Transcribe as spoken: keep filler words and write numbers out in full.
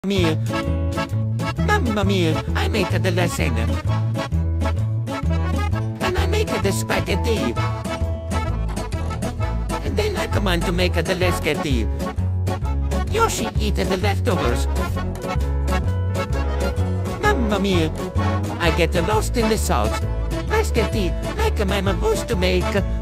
mia. Mamma mia, I make the lasagna. And I make the spaghetti. And then I come on to make the lasghetti. Yoshi eat the leftovers. Mamma mia, I get lost in the salt. Lasghetti, like I'm supposed to make.